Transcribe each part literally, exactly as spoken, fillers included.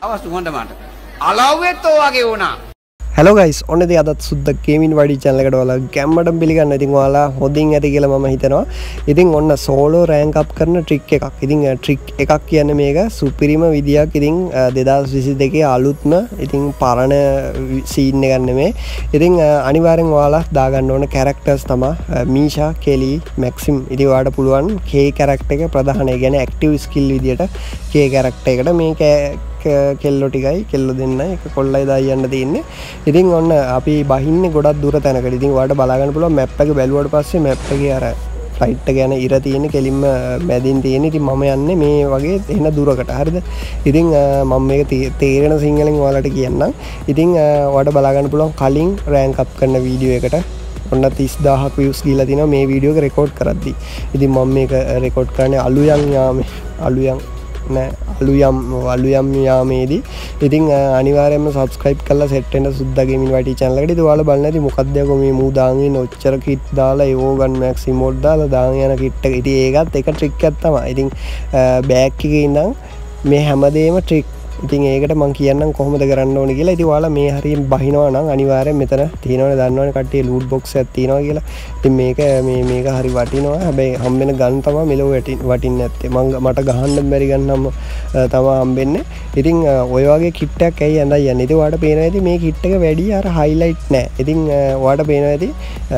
අවස්තු හොඳ මට. අලව්වෙත් ඔය වගේ වුණා. Hello guys, ඔන්න ඉතින් අදත් සුද්ද ගේමින් වඩි channel එකට ඔයාලා ගැම්මටම පිළිගන්න. ඉතින් ඔයාලා හොඳින් ඇති කියලා මම හිතනවා. ඉතින් ඔන්න solo rank up කරන trick එකක්. ඉතින් trick එකක් කියන්නේ මේක සුපිරිම විදියක්. ඉතින් දෙදාස් විසි දෙකේ අලුත්ම ඉතින් පරණ scene එකක් නෙමෙයි. ඉතින් අනිවාර්යෙන් ඔයාලා දාගන්න ඕන characters තමයි මීෂා, කෙලි, මැක්සිම්. ඉතින් ඔයාලට පුළුවන් K character එක ප්‍රධාන, ඒ කියන්නේ active skill විදියට K character එකට මේක කෙල්ලෝ ටිකයි කෙල්ලෝ දෙන්නයි එක කොල්ලයි දායි යන්න තියෙන්නේ. ඉතින් ඔන්න අපි බහින්නේ ගොඩක් දුර තැනකට. ඉතින් ඔයාලට බලා ගන්න පුළුවන් මැප් එක බැලුවට පස්සේ මැප් එකේ අර ෆ්ලයිට් එක යන ඉර තියෙන කෙලින්ම මැදින් තියෙන. ඉතින් මම යන්නේ මේ වගේ එන දුරකට. හරිද? ඉතින් මම මේක තේරෙන සිංහලෙන් ඔයාලට කියන්නම්. ඉතින් ඔයාලට බලා ගන්න පුළුවන් කලින් රෑන්ක් අප් කරන වීඩියෝ එකට ඔන්න තිස් දාහක් views ගිහලා තිනවා මේ වීඩියෝ එක රෙකෝඩ් කරද්දි. ඉතින් මම මේක රෙකෝඩ් කරන්නේ අලුයන් යාමේ අලුයන් නෑ අලුයම් අලුයම් යාමේදී. ඉතින් අනිවාර්යයෙන්ම subscribe කරලා set වෙන්න සුද්දා ගේමින් වටි channel එකට. ඉතින් ඔයාලා බලන්න ඇති මොකක්ද යකෝ මේ මූ දාගෙන ඉන්න ඔච්චර kit දාලා ඒවෝගන් max emote දාලා දාගෙන යන kit එක. ඉතින් ඒකත් එක trick එකක් තමයි. ඉතින් back එකේ ඉඳන් මේ හැමදේම trick. ඉතින් ඒකට මම කියන්නම් කොහොමද කරන්න ඕනේ කියලා. ඉතින් ඔයාලා මේ හරියෙන් බහිනවා නම් අනිවාර්යෙන් මෙතන තියෙනවනේ දන්නවනේ කට්ටිය loot box එකක් තියෙනවා කියලා. ඉතින් මේක මේ මේක හරි වටිනවා. හැබැයි හම්බෙන ගන් තමයි මෙලෝ වටින්නේ නැත්තේ. මම මට ගහන්න බැරි ගන්නම් තමයි හම්බෙන්නේ. ඉතින් ඔය වගේ kit එකක් ඇයි ඇඳලා යන්නේ. ඉතින් ඔයාලට පේනවා ඇති මේ kit එක වැඩි අර highlight නැහැ. ඉතින් ඔයාලට පේනවා ඇති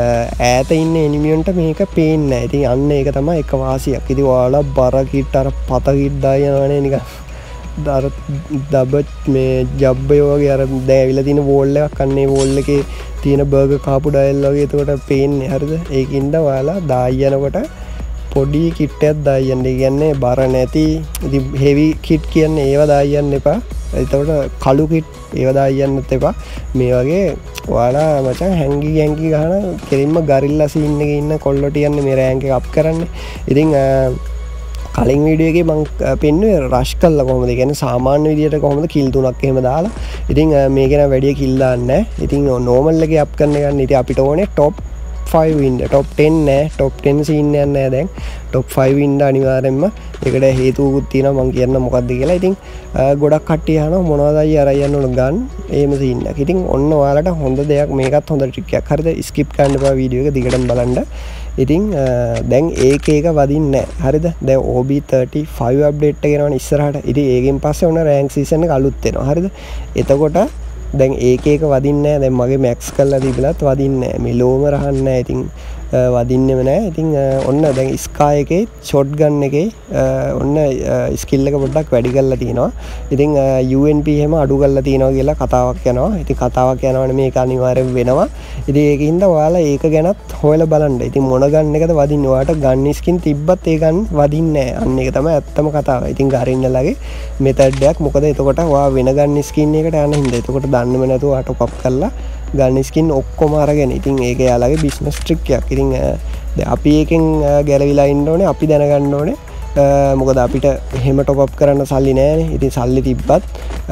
ඈත ඉන්න enemy-න්ට මේක පේන්නේ නැහැ. ඉතින් අන්න ඒක තමයි එක වාසියක්. ඉතින් ඔයාලා බර kit අර පත kit දායි යනවනේ නිකන් දර දබ මේ ජබ්බයෝ වගේ අර දැන් ඇවිල්ලා තියෙන වෝල් එකක් අන්නේ වෝල් එකේ තියෙන බර්ගර් කාපු ඩයල් වගේ එතකොට පේන්නේ. හරිද? ඒකින්ද ඔයාලා දායි යනකොට පොඩි කිට් එකක් දායි යන්න. ඒ කියන්නේ බර නැති ඉතින් හෙවි කිට් කියන්නේ ඒව දායි යන්න එපා. එතකොට කළු කිට් ඒව දායි යන්නත් එපා. මේ වගේ ඔයාලා මචං හැංගි හැංගි ගහන කෙලින්ම ගරිල්ලා සීන් එකේ ඉන්න කොල්ලෝ ටියන්නේ මේ රෑන්ක් එක අප් කරන්නේ. ඉතින් කලින් වීඩියෝ එකේ මම පෙන්නුවේ රෂ් කළා කොහොමද. ඒ කියන්නේ සාමාන්‍ය විදියට කොහොමද කිල් තුනක් එහෙම දාලා. ඉතින් මේක නම් වැඩි කිල් දාන්නේ නැහැ. ඉතින් නෝමල් එකේ අප් කරන්න ගන්න. ඉතින් අපිට ඕනේ টপ ෆයිව් ඉන්න. টপ ටෙන් නෑ. টপ ටෙන් සීන් එකක් නෑ දැන්. টপ ෆයිව් ඉන්න අනිවාර්යෙන්ම. ඒකට හේතුකුත් තියෙනවා මම කියන්න මොකද්ද කියලා. ඉතින් ගොඩක් කට්ටිය අහනවා මොනවද අය අරයි යන්න ඕන ගන්න. එහෙම සීන් එකක්. ඉතින් ඔන්න ඔයාලට හොඳ දෙයක් මේකත් හොඳ ට්‍රික් එකක්. හරිද? ස්කිප් කරන්න එපා වීඩියෝ එක දිගටම බලන්න. ඉතින් දැන් ඒක එක වදින්නේ නැහැ. හරිද? දැන් O B thirty five update එක එනවනේ ඉස්සරහට. ඉතින් ඒකෙන් පස්සේ ඔන්න රෑන්ක් සීසන් එක අලුත් වෙනවා. හරිද? එතකොට දැන් ඒක එක වදින්නේ නැහැ. දැන් මගේ මැක්ස් කරලා තිබිලත් වදින්නේ නැහැ. මේ ලෝම රහන්නේ නැහැ. ඉතින් වදින්නෙම නැහැ. ඉතින් ඔන්න දැන් ස්කා එකේ ෂොට් ගන් එකේ ඔන්න ස්කිල් එක පොඩ්ඩක් වැඩි කරලා තිනවා. ඉතින් U N P එහෙම අඩු කරලා තිනවා කියලා කතාවක් යනවා. ඉතින් කතාවක් යනවනේ මේක අනිවාර්යෙන් වෙනවා. ඉතින් ඒකින්ද ඔයාලා ඒක ගැනත් හොයලා බලන්න. ඉතින් මොන ගන් එකද වදින්නේ? ඔයාලට ගන් ස්කින් තිබ්බත් ඒ ගන් වදින්නේ නැහැ. අන්න ඒක තමයි ඇත්තම කතාව. ඉතින් ගරින්නලගේ මෙතඩ් එකක්. මොකද එතකොට ඔයා වෙන ගන් ස්කින් එකකට යන හින්දා එතකොට දන්නේම නැතුව ඔයා টপ අප් කරලා ගන් ස්කින් ඔක්කොම අරගෙන. ඉතින් ඒක යාලගේ බිස්නස් ට්‍රික් එකක්. ඉතින් දැන් අපි එකෙන් ගැලවිලා ඉන්න ඕනේ. අපි දැනගන්න ඕනේ මොකද අපිට එහෙම টপ අප් කරන්න සල්ලි නැහැනේ. ඉතින් සල්ලි තිබ්බත්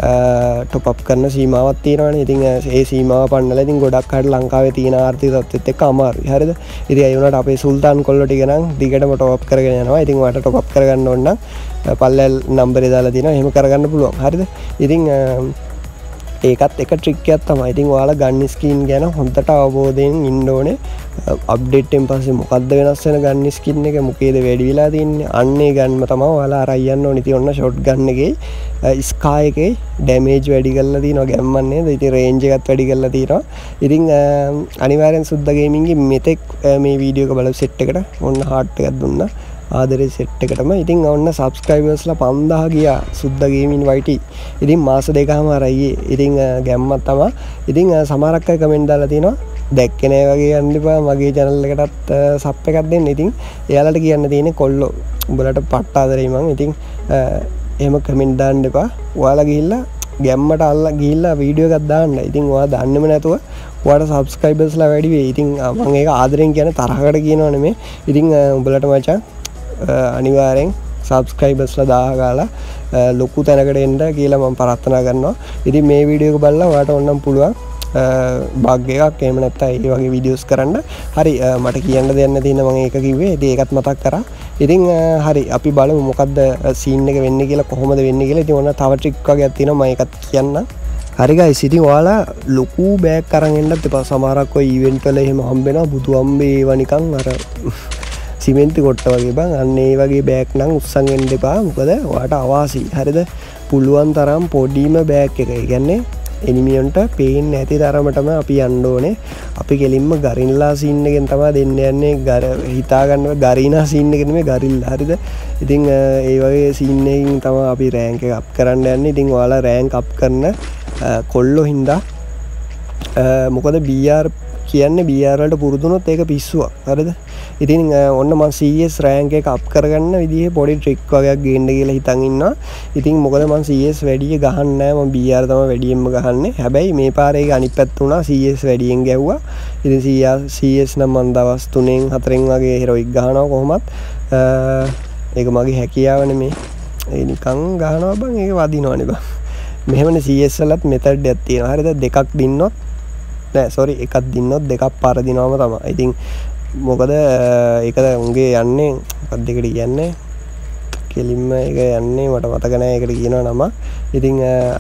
টপ අප් කරන සීමාවක් තියෙනවානේ. ඉතින් ඒ සීමාව පන්නලා ඉතින් ගොඩක් අය ලංකාවේ තියෙන ආර්ථික තත්ත්වෙත් එක්ක අමාරුයි. හරිද? ඉතින් ඒ වුණාට අපේ සුල්තාන් කොල්ලෝ ටික නම් දිගටම টপ අප් කරගෙන යනවා. ඉතින් ඔයාලට টপ අප් කරගන්න ඕන නම් පල්ලෙල් නම්බරේ දාලා තියෙනවා. එහෙම කරගන්න පුළුවන්. හරිද? ඉතින් ඒකත් එක ට්‍රික් එකක් තමයි. ඉතින් ඔයාලා ගන් ස්කින් ගැන හොඳට අවබෝධයෙන් ඉන්න ඕනේ. අප්ඩේට් එකෙන් පස්සේ මොකද්ද වෙනස් වෙන ගන් ස්කින් එක මොකේද වැඩි වෙලා තින්නේ? අන්න ඒ ගන්ම තමයි ඔයාලා අරයි යන්න ඕනේ. ඉතින් ඔන්න ෂොට් ගන් එකේ ස්කා එකේ ඩැමේජ් වැඩි කරලා තිනවා ගැම්මන් නේද? ඉතින් රේන්ජ් එකත් වැඩි කරලා තිනවා. ඉතින් අනිවාර්යෙන් සුද්දා ගේමින්ගේ මෙතෙක් මේ වීඩියෝ එක බලපු සෙට් එකට ඔන්න හાર્ට් එකක් දුන්නා. ආදරේ සෙට් එකටම. ඉතින් ඔන්න සබ්ස්ක්‍රයිබර්ස්ලා පන්දාහ ගියා සුද්දා ගේමින් වයිටි. ඉතින් මාස දෙකම අරයි. ඉතින් ගැම්මක් තමයි. ඉතින් සමහරක් අය කමෙන්ට් දාලා තිනවා දැක්කේ නෑ වගේ යන්න එපා මගේ channel එකටත් සබ් එකක් දෙන්න. ඉතින් එයාලට කියන්න තියෙන්නේ කොල්ලෝ උඹලට පට්ට ආදරේ මං. ඉතින් එහෙම කමෙන්ට් දාන්න එපා. ඔයාලා ගිහිල්ලා ගැම්මට අල්ල ගිහිල්ලා වීඩියෝ එකක් දාන්න. ඉතින් ඔයා දන්නේම නැතුව ඔයාට සබ්ස්ක්‍රයිබර්ස්ලා වැඩි වෙයි. ඉතින් මම ඒක ආදරෙන් කියන්නේ තරහකට කියනව නෙමෙයි. ඉතින් උඹලට මචං අනිවාර්යෙන් සබ්ස්ක්‍රයිබර්ස්ලා දාහ ගාලා ලොකු තැනකට එන්න කියලා මම ප්‍රාර්ථනා කරනවා. ඉතින් මේ වීඩියෝ එක බලලා ඔයාට ඕනම් පුළුවන් බග් එකක් එහෙම නැත්නම් ඒ වගේ වීඩියෝස් කරන්න. හරි මට කියන්න දෙයක් නැති ඉන්න මම ඒක කිව්වේ. ඉතින් ඒකත් මතක් කරා. ඉතින් හරි අපි බලමු මොකද්ද සීන් එක වෙන්නේ කියලා කොහොමද වෙන්නේ කියලා. ඉතින් ඔන්න තව ට්‍රික් වගේක් තියෙනවා මම ඒකත් කියන්නම්. හරි ගයිස් ඉතින් ඔයාලා ලොකු බෑග් අරන් එන්නත් එපා. සමහරක් ඔය ඉවෙන්ට් වල එහෙම හම්බ වෙනවා බුදු අම්බේ ඒවා නිකන් අර සිමෙන්ති කොට්ට වගේ බං. අන්න ඒ වගේ බෑග් නම් උස්සන් එන්න එපා. මොකද ඔයාට අවාසි. හරිද? පුළුවන් තරම් පොඩිම බෑග් එක. ඒ කියන්නේ එනිමියන්ට පේන්නේ නැති තරමටම අපි යන්න ඕනේ. අපි කෙලින්ම ගරිල්ලා සීන් එකෙන් තමයි දෙන්න යන්නේ. ගර හිතා ගන්නව ගරීනා සීන් එක නෙමෙයි ගරිල්ලා. හරිද? ඉතින් ඒ වගේ සීන් එකකින් තමයි අපි රෑන්ක් එක අප් කරන්න යන්නේ. ඉතින් ඔයාලා රෑන්ක් අප් කරන කොල්ලෝ හින්දා මොකද බී ආර් කියන්නේ බී ආර් වලට පුරුදුනොත් ඒක පිස්සුවක්. හරිද? ඉතින් ඔන්න මම සී එස් රෑන්ක් එක අප් කරගන්න විදිහේ පොඩි ට්‍රික් වගේක් ගේන්න කියලා හිතන් ඉන්නවා. ඉතින් මොකද මම සී එස් වැඩිය ගහන්නේ නැහැ. මම බී ආර් තමයි වැඩියෙන්ම ගහන්නේ. හැබැයි මේ පාරේ ඒක අනිත් පැත්ත උනා සී එස් වැඩියෙන් ගැව්වා. ඉතින් සී එස් නම් මම දවස් තුනෙන් හතරෙන් වගේ හෙරොයික් ගහනවා කොහොමත්. ඒක මගේ හැකියාව නෙමෙයි. ඒ නිකන් ගහනවා බං ඒක වදිනවනේ බං. මෙහෙමනේ සී එස් වලත් මෙතඩ් එකක් තියෙනවා. හරිද? දෙකක් දින්නොත් නෑ සෝරි එකක් දින්නොත් දෙකක් පාර දිනවම තමයි. ඉතින් මොකද ඒක උන්ගේ යන්නේ මොකක්ද දෙකට කියන්නේ කෙලින්ම ඒක යන්නේ මට මතක නෑ ඒකට කියනවා නම. ඉතින්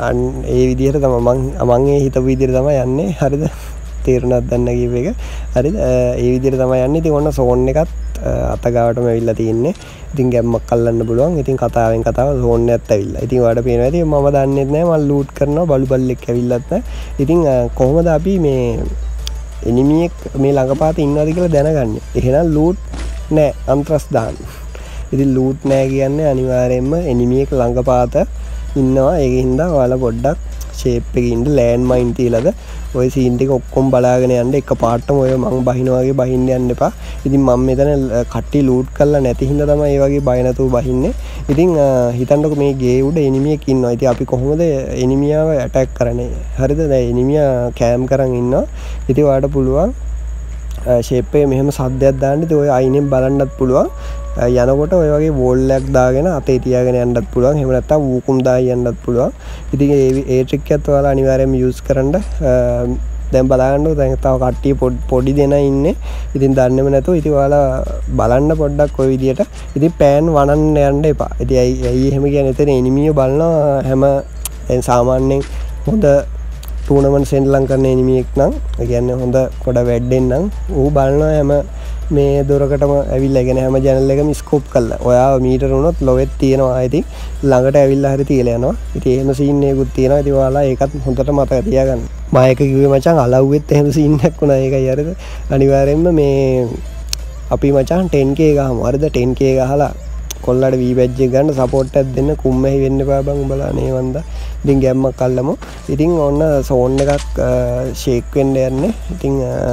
ඒ විදිහට තමයි මම මම ඒ හිතපු විදිහට තමයි යන්නේ. හරිද? තේරුණාද දන්න කීප එක. හරිද? ඒ විදිහට තමයි යන්නේ. ඉතින් ඔන්න සෝන් එකත් අතගාවටම ඇවිල්ලා තියෙන්නේ. ඉතින් ගැම්මක් අල්ලන්න පුළුවන්. ඉතින් කතාවෙන් කතාව සෝන් එකත් ඇවිල්ලා. ඉතින් ඔයාලට පේනවා ඇති මම දන්නේ නැහැ මම ලූට් කරනවා බලු බල්ලෙක් ඇවිල්ලත් නැහැ. ඉතින් කොහොමද අපි මේ එනිමියෙක් මේ ළඟපාත ඉන්නවද කියලා දැනගන්නේ. එහෙනම් ලූට් නෑ අන්ත්‍රස් දාන්න. ඉතින් ලූට් නෑ කියන්නේ අනිවාර්යයෙන්ම එනිමියෙක් ළඟපාත ඉන්නවා. ඒකින්ද ඔයාලා පොඩ්ඩක් ෂේප් එකේ ඉන්න ලෑන්ඩ් මයින් තියලාද ඔය සීන් ටික ඔක්කොම බලාගෙන යන්න. එක පාටම ඔය මං බහිනවා වගේ බහින්න යන්න එපා. ඉතින් මම මෙතන කට්ටි ලූට් කරලා නැති හින්දා තමයි ඒ වගේ බය නැතුව බහින්නේ. ඉතින් හිතන්නකො මේ ගේ උඩ එනිමියෙක් ඉන්නවා. ඉතින් අපි කොහොමද එනිමියාව ඇටැක් කරන්නේ? හරිද? දැන් එනිමියා කෑම් කරන් ඉන්නවා. ඉතින් ඔයාලට පුළුවන් ෂේප් එකේ මෙහෙම සද්දයක් දාන්න. ඉතින් ඔය අයිනෙන් බලන්නත් පුළුවන්. යනකොට ඔය වගේ වෝල් එකක් දාගෙන අතේ තියාගෙන යන්නත් පුළුවන්. එහෙම නැත්නම් වූකුම් දායි යන්නත් පුළුවන්. ඉතින් ඒ ඒ ට්‍රික් එකත් ඔයාලා අනිවාර්යයෙන්ම යූස් කරන්න. දැන් බලන්න දැන් තව කට්ටිය පොඩි දෙනා ඉන්නේ. ඉතින් දන්නේම නැතුව ඉතින් ඔයාලා බලන්න පොඩ්ඩක් ඔය විදියට. ඉතින් පෑන් වනන්න යන්න එපා. ඉතින් ඇයි ඇයි එහෙම කියන්නේ? එතන එනිමියෝ බලනවා හැම දැන් සාමාන්‍යයෙන් හොඳ ටූර්නමන්ට් සෙන්ඩ්ලම් කරන එනිමියෙක් නම් ඒ කියන්නේ හොඳ පොඩ වැඩෙන් නම් ඌ බලනවා හැම මේ දොරකටම ඇවිල්ලා ඉගෙන හැම channel එකම ස්කෝප් කරලා. ඔයා මීටර වුණොත් ලොවෙත් තියෙනවා. ඉතින් ළඟට ඇවිල්ලා හරි තියලා යනවා. ඉතින් එහෙම සීන් එකකුත් තියෙනවා. ඉතින් ඔයාලා ඒකත් හොඳට මතක තියාගන්න. මම ඒක කිව්වේ මචං අලව්වෙත් එහෙම සීන් එකක් වුණා. ඒකයි හරිද? අනිවාර්යයෙන්ම මේ අපි මචං ටෙන් කේ ගහමු. හරිද? ටෙන් කේ ගහලා කොල්ලට වී බැජ් එක ගන්න සපෝට් එකක් දෙන්න කුම්මැහි වෙන්න එපා බං උඹලා නේ වන්දා. ඉතින් ගැම්මක් අල්ලමු. ඉතින් ඔන්න සෝන් එකක් ෂේක් වෙන්න යන්නේ. ඉතින්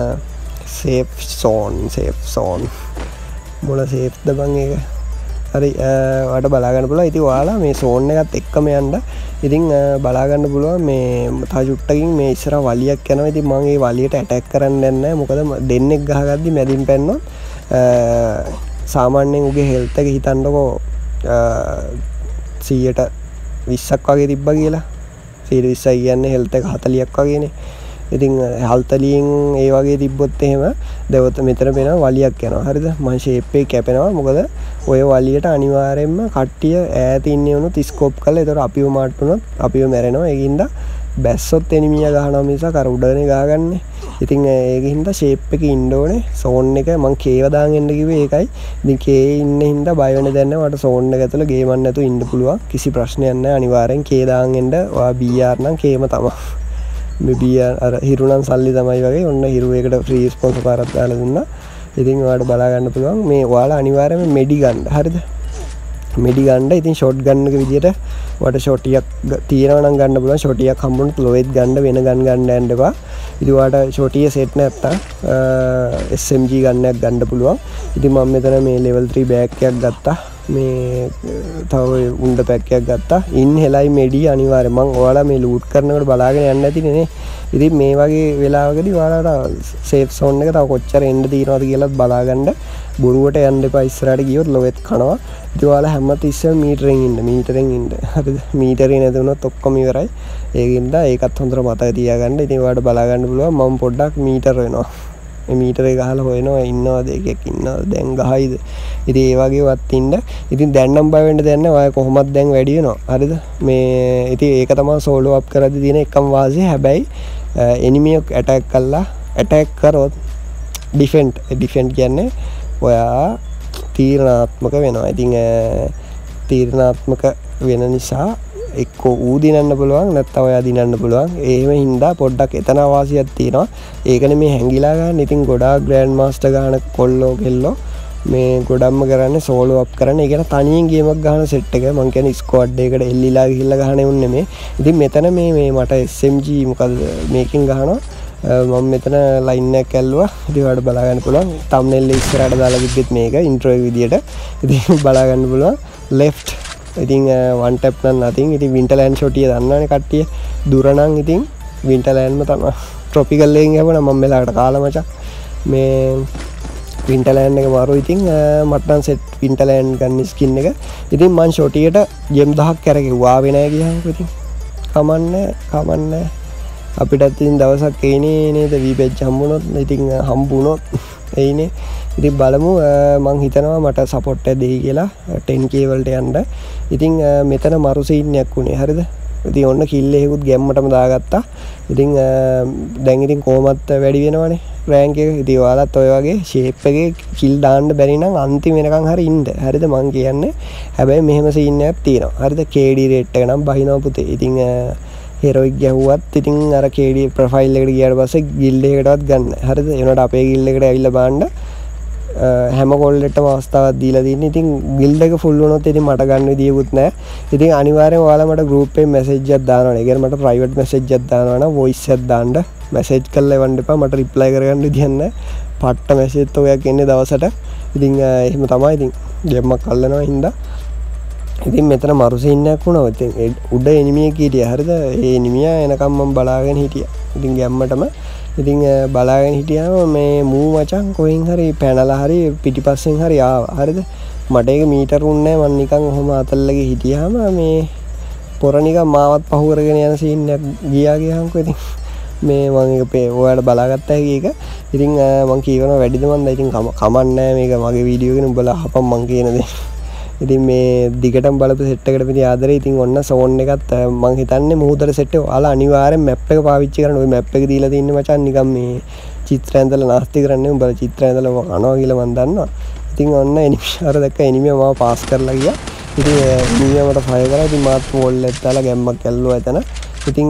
සේෆ් සෝන් සේෆ් සෝන් මොන සේෆ්ද බං ඒක? හරි ඔයාලට බලා ගන්න පුළුවන්. ඉතින් ඔයාලා මේ සෝන් එකත් එක්කම යන්න. ඉතින් බලා ගන්න පුළුවන් මේ තව චුට්ටකින් මේ ඉස්සරහ වලියක් යනවා. ඉතින් මම ඒ වලියට ඇටැක් කරන්න යන්නේ නැහැ. මොකද දෙන්නෙක් ගහගද්දි මැදින් පැන්නොත් සාමාන්‍යයෙන් උගේ හෙල්ත් එක හිතන්නකෝ සීයට විස්සක් වගේ තිබ්බා කියලා. සීයට විස්සයි කියන්නේ හෙල්ත් එක හතලියක් වගේනේ. ඉතින් හල්තලියෙන් ඒ වගේ තිබ්බොත් එහෙම දෙවත මෙතන වෙන වලියක් යනවා. හරිද? මම ෂේප් එක කැපෙනවා. මොකද ඔය වලියට අනිවාර්යයෙන්ම කට්ටිය ඈත ඉන්නේ වුණොත් ස්කෝප් කරලා ඒතර අපිව මාට්ටුනොත් අපිව මැරෙනවා. ඒකින්ද බැස්සොත් එනිමියා ගහනවා මිසක් අර උඩනේ ගහගන්නේ. ඉතින් ඒකින්ද ෂේප් එකේ ඉන්න ඕනේ. සෝන් එක මං කේව දාන් එන්න කිව්වේ ඒකයි. ඉතින් කේ ඉන්න හින්දා බය වෙන්න දෙයක් නැහැ. මට සෝන් එක ඇතුළේ ගේමක් නැතුව ඉන්න පුළුවන්. කිසි ප්‍රශ්නයක් නැහැ. අනිවාර්යෙන් කේ දාන් එන්න. ඔයා බී ආර් නම් කේම තමයි. මේ බී ආර් අර හිරුණන් සල්ලි තමයි වගේ. ඔන්න හිරු එකට ෆ්‍රී ස්පොන්සර් පාරක් දාලා දුන්නා. ඉතින් ඔයාලට බලා ගන්න පුළුවන්. මේ ඔයාලා අනිවාර්යයෙන්ම මෙඩි ගන්න. හරිද? මෙඩි ගන්න. ඉතින් ෂොට් ගන්න එක විදියට ඔයාලට ෂොටියක් තියෙනවා නම් ගන්න පුළුවන්. ෂොටියක් හම්බුනොත් ලොවෙත් ගන්න වෙන ගන් ගන්න යන්න එපා. ඉතින් ඔයාලට ෂොටිය සෙට් නැත්තම් එස් එම් ජී ගන්නයක් ගන්න පුළුවන්. ඉතින් මම මෙතන මේ ලෙවල් ත්‍රී බෑග් එකක් ගත්තා. මේ තව උණ්ඩ පැක් එකක් ගත්තා. ඉන් හෙලයි මෙඩි අනිවාර්යයෙන් මම ඔයාලා මේ ලූට් කරනකොට බලාගෙන යන්න ඇතිනේ නේ. ඉතින් මේ වගේ වෙලාවකදී ඔයාලට සේෆ් සෝන් එක තව කොච්චර එන්න තියෙනවද කියලාත් බලාගන්න. බොරුවට යන්න එපා ඉස්සරහට ගියොත් ලොවෙත් කනවා. ඉතින් ඔයාලා හැමතිස්සෙම මීටරෙන් ඉන්න මීටරෙන් ඉන්න. හරිද? මීටරේ නැතුනොත් ඔක්කොම ඉවරයි. ඒකින්ද ඒකත් හොඳට මතක තියාගන්න. ඉතින් ඔයාලට බලාගන්න පුළුවන් මම පොඩ්ඩක් මීටර වෙනවා. මේ මීටරේ ගහලා හොයනවා ඉන්නවද එකෙක් ඉන්නවද දැන් ගහයිද. ඉතින් ඒ වගේවත් ඉන්න. ඉතින් දැන් නම් බය වෙන්න දෙයක් නැහැ. ඔය කොහොමද දැන් වැඩි වෙනවා. හරිද? මේ ඉතින් ඒක තමයි සෝලෝ අප් කරද්දී තියෙන එකම වාසිය. හැබැයි එනිමියක් ඇටැක් කළා ඇටැක් කරොත් ඩිෆෙන්ඩ් ඩිෆෙන්ඩ් කියන්නේ ඔයා තීරණාත්මක වෙනවා. ඉතින් තීරණාත්මක වෙන නිසා එක්ක ඌ දිනන්න පුළුවන් නැත්නම් ඔයා දිනන්න පුළුවන්. එහෙම හින්දා පොඩ්ඩක් එතන වාසියක් තියෙනවා. ඒකනේ මේ හැංගිලා ගන්න. ඉතින් ගොඩාක් ග්‍රෑන්ඩ් මාස්ටර් ගන්න කොල්ලෝ කෙල්ලෝ මේ ගොඩක්ම කරන්නේ සෝලෝ අප් කරන්නේ. ඒ කියන්නේ තනියෙන් ගේමක් ගහන සෙට් එක. මං කියන්නේ ස්ක්වොඩ් එකකට එල්ලිලා ගිහිල්ලා ගහන උන් නෙමෙයි. ඉතින් මෙතන මේ මේ මට එස් එම් ජී මොකද මේකෙන් ගහනවා. මම මෙතන ලයින් එකක් ඇල්ලුවා. ඉතින් ඔයාලට බලා ගන්න පුළුවන්. thumbnail එක ඉස්සරහට දාලා තිබ්බෙත් මේක intro එක විදියට. ඉතින් බලා ගන්න පුළුවන්. left ඉතින් one tap නම් nothing. ඉතින් winterland shot එක දන්නවනේ කට්ටිය. දුර නම් ඉතින් winterlandම තමයි. tropical එකෙන් යවුණා මම මෙලාකට කාලා මචං. මේ winterland එක මාරු. ඉතින් මට නම් set winterland ගන්න skin එක. ඉතින් මං shot එකට gem දහයක් කරගෙව්වා. ආවේ නැහැ ගියාම ඉතින් කමන්නේ කමන්නේ අපිටත් ඉතින් දවසක් එයිනේ නේද වී පේජ් හම්බුනොත්. ඉතින් හම්බුනොත් එයිනේ. ඉතින් බලමු මං හිතනවා මට සපෝට් එක දෙයි කියලා ten K වලට යන්න. ඉතින් මෙතන මරු සීන් එකක් උනේ. හරිද? ඉතින් ඔන්න කිල් එකකුත් ගැම්මටම දාගත්තා. ඉතින් දැන් ඉතින් කොහොමත් වැඩි වෙනවනේ රෑන්ක් එක. ඉතින් ඔයාලත් ඔය වගේ ෂේප් එකේ කිල් දාන්න බැරි නම් අන්තිම වෙනකන් හරි ඉන්න. හරිද? මං කියන්නේ. හැබැයි මෙහෙම සීන් එකක් තියෙනවා. හරිද? K D රේට් එක නම් බහිනවා පුතේ. ඉතින් හෙරොයික් ගැහුවත් ඉතින් අර K D ප්‍රොෆයිල් එකට ගියාට පස්සේ ගිල්ඩ් එකකටවත් ගන්න. හරිද? ඒනට අපේ ගිල්ඩ් එකට ඇවිල්ලා බලන්න හැම කොල්ලෙටම අවස්ථාවක් දීලා තියෙනවා. ඉතින් ගිල්ඩ් එක ෆුල් වුණොත් ඉතින් මට ගන්න විදියකුත් නැහැ. ඉතින් අනිවාර්යෙන් ඔයාලා මට ගෲප් එකේ මැසේජ් එකක් දානවනේ. ඒ කියන්නේ මට ප්‍රයිවට් මැසේජ් එකක් දානවා නම් වොයිස් එකක් දාන්න. මැසේජ් කරලා එවන්න එපා. මට රිප්ලයි කරගන්න විදියක් නැහැ. පට්ට මැසේජ් ඔයක් එන්නේ දවසට. ඉතින් එහෙම තමයි. ඉතින් ගෙම්මක් අල්ලනවා හින්දා. ඉතින් මෙතන මරු සීන් එකක් වුණා. ඉතින් උඩ එනිමියෙක් හිටියා. හරිද? ඒ එනිමියා එනකම් මම බලාගෙන හිටියා. ඉතින් ගැම්මටම ඉතින් බලාගෙන හිටියාම මේ මූ මචං කොහෙන් හරි පැනලා හරි පිටිපස්සෙන් හරි ආවා. හරිද? මට ඒක මීටර උන්නේ නැහැ. මම නිකන් ඔහොම අතල්ලගේ හිටියාම මේ පොර නිකන් මාවත් පහු කරගෙන යන සීන් එකක් ගියා ගියාම්කෝ. ඉතින් මේ මම ඒක ඔයාලට බලාගත්තා ඒක. ඉතින් මම කියනවා වැඩිද මන්ද. ඉතින් කමන්නේ මේක මගේ වීඩියෝ එකනේ උඹලා අහපන් මං කියන දේ. ඉතින් මේ දිගටම බලපු සෙට් එකට පිටි ආදරේ. ඉතින් ඔන්න සෝන් එකත් මං හිතන්නේ මුහුදට සෙට් එක ඔයාලා අනිවාර්යෙන් මැප් එක පාවිච්චි කරන්න. ඔය මැප් එක දීලා තින්නේ මචං නිකන් මේ චිත්‍ර ඇඳලා නාස්ති කරන්නේ. උඹලා චිත්‍ර ඇඳලා කනවා කියලා මං දන්නවා. ඉතින් ඔන්න එනිමිය අර දැක්ක එනිමිය මාව පාස් කරලා ගියා. ඉතින් එනිමිය මට ෆයර් කරා. ඉතින් මාත් වෝල් එකක් දාලා ගැම්මක් ඇල්ලුවා එතන. ඉතින්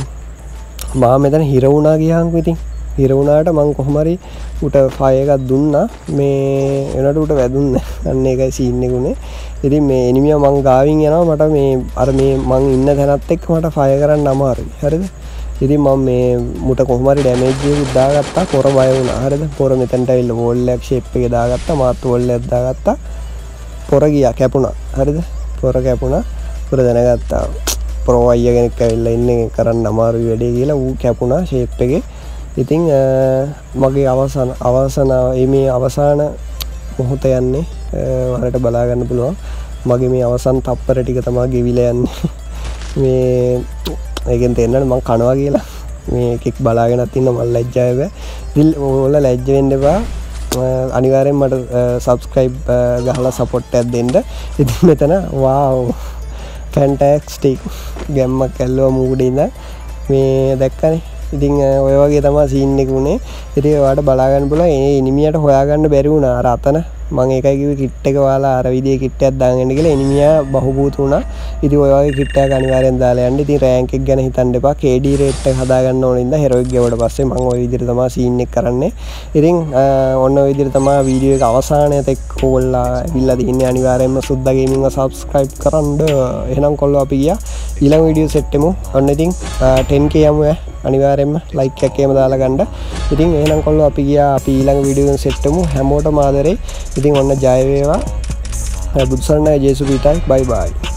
මම මෙතන හිර වුණා ගියාන්කෝ. ඉතින් හිර වුණාට මං කොහොම හරි උට ෆයර් එකක් දුන්නා. මේ එනට උට වැදුන්නේ. අන්න ඒකයි සීන් එක උනේ. ඉතින් මේ එනිමියා මං ගාවින් යනවා. මට මේ අර මේ මං ඉන්න තැනත් එක්ක මට ෆයර් කරන්න අමාරුයි. හරිද? ඉතින් මම මේ මුට කොහොම හරි ඩැමේජ් එකක් දාගත්තා. පොර බය වුණා. හරිද? පොර මෙතනට ඇවිල්ලා වෝල් එකක් ෂේප් එකේ දාගත්තා. මාත් වෝල් එකක් දාගත්තා. පොර ගියා කැපුණා. හරිද? පොර කැපුණා. පොර දැනගත්තා. ප්‍රෝ අයියා කෙනෙක් ඇවිල්ලා ඉන්නේ කරන්න අමාරුයි වැඩේ කියලා ඌ කැපුණා ෂේප් එකේ. ඉතින් මගේ අවසාන අවසාන මේ අවසාන මොහොත යන්නේ වලට බලා ගන්න පුළුවන්. මගේ මේ අවසන් තප්පර ටික තමයි ගෙවිලා යන්නේ. මේ ඒකෙන් තේරෙන්නේ මම කනවා කියලා. මේ එකෙක් බලාගෙනත් ඉන්න මම ලැජ්ජායි බෑ. ඉතින් ඔයාලා ලැජ්ජ වෙන්න එපා. අනිවාර්යෙන් මට subscribe ගහලා support එකක් දෙන්න. ඉතින් මෙතන wow fantastic ගැම්මක් ඇල්ලුවා මූඩේ ඉඳන් මේ දැක්කනේ. ඉතින් ඔය වගේ තමයි සීන් එක උනේ. ඉතින් ඔයාලට බලා ගන්න පුළුවන්. ඒ එනිමියාට හොයාගන්න බැරි වුණා. අර අතන මම ඒකයි කිව්වේ කිට් එක ඔයාලා අර විදිහේ කිට් එකක් දාගෙන ඉන්න කියලා. එනිමියා බහුබූත වුණා. ඉතින් ඔය වගේ කිට් එකක් අනිවාර්යෙන් දාලා යන්න. ඉතින් රෑන්ක් එක ගැන හිතන්න එපා. K D රේට් එක හදා ගන්න ඕන ඉඳලා හෙරොයික් ගෙවුවට පස්සේ මම ওই විදිහට තමයි සීන් එක කරන්නේ. ඉතින් ඔන්න ඔය විදිහට තමයි වීඩියෝ එක අවසානයේත් එක්ක ඕල්ලා ඇවිල්ලා තින්නේ. අනිවාර්යෙන්ම සුද්දා ගේමින්ව subscribe කරන්න. එහෙනම් කොල්ලෝ අපි ගියා ඊළඟ වීඩියෝ සෙට් එකමු. ඔන්න ඉතින් ten K යමු ඈ. අනිවාර්යෙන්ම ලයික් එකක් එහෙම දාලා ගන්න. ඉතින් එහෙනම් කොල්ලෝ අපි ගියා අපි ඊළඟ වීඩියෝ එකෙන් සෙට් එකමු. හැමෝටම ආදරේ. ඉතින් ඔන්න ජය වේවා. බුදුසරණයි ජේසු පිටයි. බයි බයි.